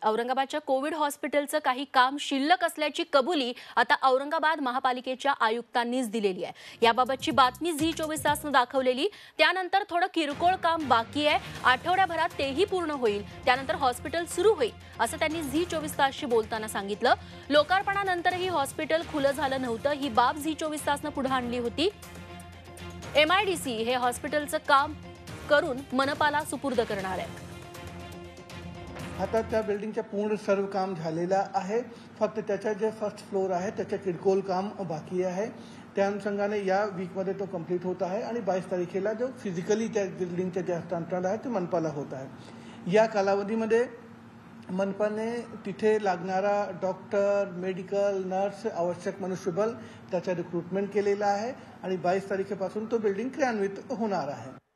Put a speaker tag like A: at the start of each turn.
A: औरंगाबादच्या कोविड हॉस्पिटलचं काही काम शिल्लक असल्याची कबुली आता औरंगाबाद महापालिकेच्या आयुक्तांनीच दिलेली आहे। याबाबतची बातमी झी 24 तासनं दाखवलेली। त्यानंतर थोडं किरकोळ काम बाकी आहे, आठवड्याभरात तेही पूर्ण होईल, त्यानंतर हॉस्पिटल सुरू होईल असं त्यांनी झी 24 तासशी बोलताना सांगितलं। लोकार्पणानंतरही हॉस्पिटल खुलं झालं नव्हतं, ही बाब झी 24 तासनं पुढे आणली होती। MIDC हे हॉस्पिटलचं काम करून मनपाला सुपूर्द करणार आहे।
B: आता त्या बिल्डिंगच्या पूर्ण सर्व काम झालेलं आहे, फक्त त्याच्या जे फर्स्ट फ्लोर आहे त्याच्या किरकोळ काम बाकी आहे। त्या अनुषंगाने या वीकमध्ये तो कंप्लीट होत आहे आणि 22 तारखेला जो फिजिकली त्या बिल्डिंगचे जे हस्तांतरण आहे ते मनपाला होत आहे। या कालावधीमध्ये मनपाने तिथे लागणारा डॉक्टर, मेडिकल, नर्स, आवश्यक मनुष्यबळ त्याचा रिक्रुटमेंट केलेला आहे आणि 22 तारखेपासून तो बिल्डिंग क्रियान्वित होणार आहे।